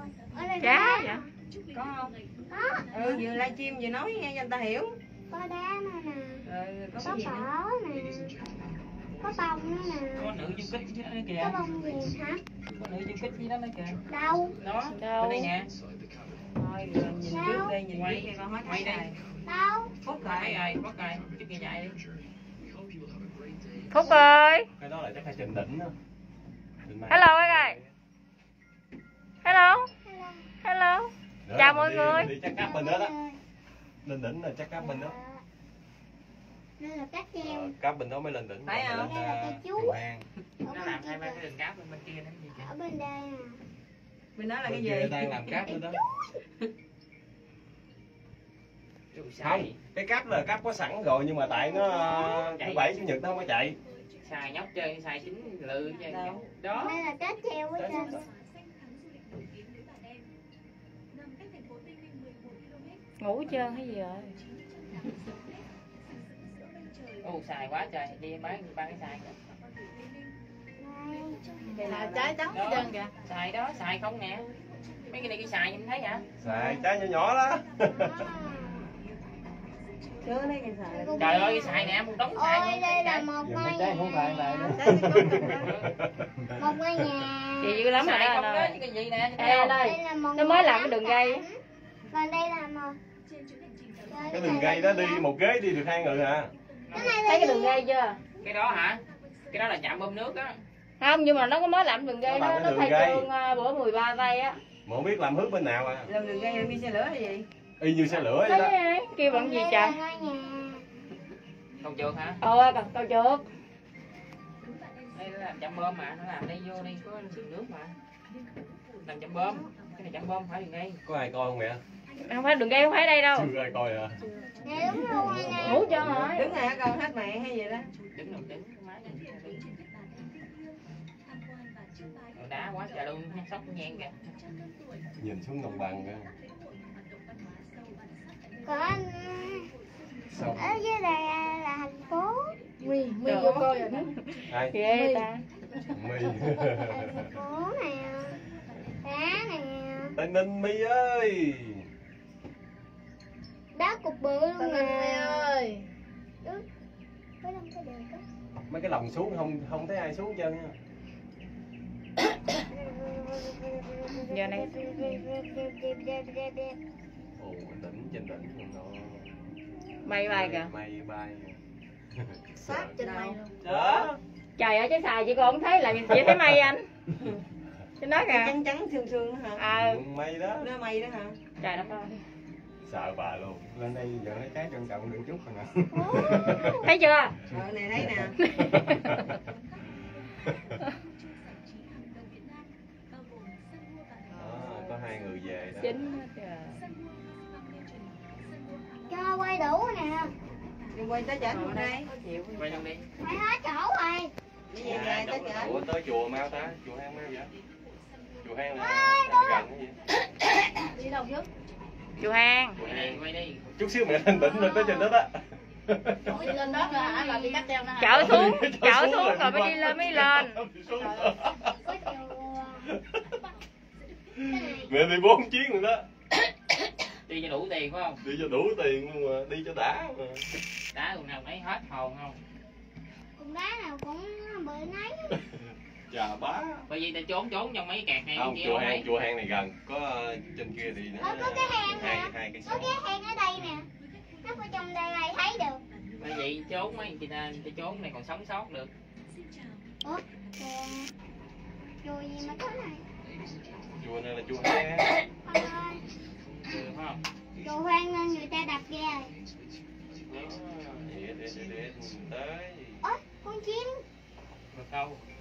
Cá vậy? Có không? Có. Vừa livestream vừa nói nghe cho người ta hiểu. Có đá nữa nè. Có Có cái gì nữa? phở nè. Có bông nữa nè. Có nữ du kích với đó nữa kìa. Có bông gì hả? Có nữ du kích với đó nữa kìa. Đâu? Đó, Đâu? bên đây nè. Thôi nhìn trước đây, nhìn Quay, trước coi hết quay thấy đi. rồi. Đâu? Phút Thấy rồi. rồi, bắt rồi, chút kia chạy đi. Phúc ơi. Cái đó là chắc là Trịnh Đỉnh đó. Hello các ơi. Hello. Hello. Nữa Chào là mọi đi, người. đi chắc cáp bên đó đó. Lên đỉnh là chắc cáp bên đó. Đây là cáp treo. Cáp bên đó mới lên đỉnh. Phải không? Đây là cái chú. Chùa Hang. Ở Nó bên làm kia hai ba kìa. cái đường cáp bên kia nó gì kìa. Ở bên đây nè. Bên đó là cái Bên gì? kia đang làm cáp nữa đó. Chú Không, xài, cái cáp là cáp có sẵn rồi nhưng mà tại nó thứ bảy chủ nhật nó không có chạy. xài nhóc chơi, xài chính lự chơi. Đâu? Đó. Đây là cáp treo ở trên. Ngủ trơn hay gì rồi? Ô xài quá trời, đi bán ba cái xài kìa. Đây. Là trái trắng hết Đó, trơn kìa. xài đó, xài không nè. Mấy cái này cái xài nhìn thấy hả? Xài trái nhỏ nhỏ đó. Chứ lấy cái xài. Trời ơi cái xài nè, một đống xài. Ôi luôn. đây là một ngôi nhà. Trái cái cốt trong đó. Một ngôi nhà. Chị dữ lắm rồi Xài đó không anh đó, ơi. chứ cái gì nè. Ê anh ơi. Đây là một Nó mới làm cái đường ray. Còn đây là một. Cái đường ray đó đi một ghế đi được 2 người hả? Thấy cái đường ray chưa? Cái đó hả? Cái đó là chạm bơm nước á. Không, nhưng mà nó có mới làm đường ray, Nó làm nó cái đường thay ray. trường bữa 13 tay á. Mà không biết làm hướng bên nào à? Làm đường gây làm đi xe lửa hay gì? Y như xe lửa Thấy vậy đó. ấy, kêu bằng gì Đây trời? là ngôi nhà. Cầu trượt hả? Cầu trượt. Đây nó làm chạm bơm mà, nó làm đây vô đây có đường nước mà. Làm chạm bơm, cái này chạm bơm phải đường ray. Có ai coi không mẹ? Không phải đường ray, không phải đây đâu. Chưa ai coi à? Dạ đúng luôn ngôi nhà. Ngủ trơn rồi. Đứng này hả con hết mẹ hay gì đó? Đứng đồng đứng, cái máy này. Rồi đá quá trời luôn, sóc ngang kìa. Nhìn xuống đồng bằng kìa. Còn Sao? ở dưới đây là thành phố. Mi vô coi rồi đó. Ai? Ghê ta. My. Thành phố nè. Đá nè. Tây Ninh My ơi. Đá cục bự luôn nè. ơi. Có đông cái đường đó. Mấy cái lồng xuống không thấy ai xuống hết trơn nha. Giờ này Ồ, đỉnh trên đỉnh luôn đó. bay bay kìa. Mây bay. Sát trên mây luôn. Đó. Trời ơi trái xài chị còn không thấy là chị thấy mây anh. Chị nói kìa. Trắng trắng sương sương hả? Mây đó. Nó mây đó hả? Trời đất ơi. Sợ bà luôn. Lên đây giờ lấy trái trân trọng đừng chút rồi nè. Thấy chưa? Này thấy nè. Đó, có 2 người về đó. Chính hết kìa. Cho quay đủ nè. Đi quay tới chảnh luôn đây. Quay luôn đi. Quay hết chỗ rồi. Đi về về tới chảnh. Ủa tới chùa mau ta? Chùa Hang mau vậy? Chùa Hang là gần cái gì? Đi đâu chứ? Chùa Hang. Quay đi. Chút xíu mẹ lên đỉnh lên tới trên đó đó. Lên đó là là đi cắt treo nè. Chở xuống rồi mới đi lên mới lên. Có chùa. Mẹ đi 4 chuyến rồi đó. Đi cho đủ tiền phải không? Đi cho đủ tiền luôn mà, đi cho đã mà. Đá cùng nào lấy hết hồn không? Cùng đá nào cũng bự nấy. Chà bá. Bởi vì ta trốn trong mấy kẹt này Không, kia chùa không Hang, thấy. chùa Hang này gần, có trên kia thì nó Có cái hang nè. hai cái Có cái hang ở đây nè. Nó ở trong đây ai thấy được. Bởi vậy trốn mấy chị ta trốn này còn sống sót được. Ủa? Chùa gì mà có này? Chùa này là chùa Hang. Con ơi, Được không? chùa hoang nên người ta đập ra rồi. Để tới. Ôi, con chim. Được đâu?